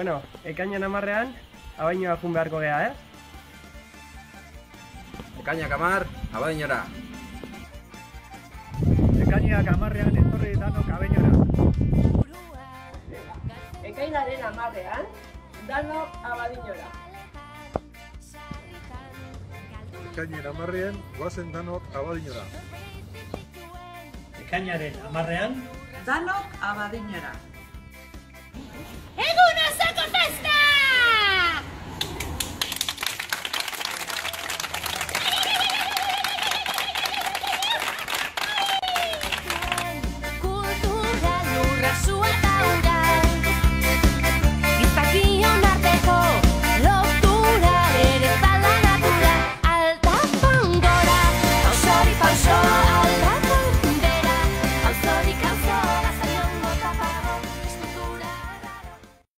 Bueno, ekainan 10ean, abainora jun beharko gea, Ekainak 10, Abadiñora. Ekainak 10ean etorri danok Abadiñora. Ekainaren 10ean, danok Abadiñora. Ekainaren 10ean, goazen danok Abadiñora. Ekainaren 10ean, danok Abadiñora. Egun osoko festa!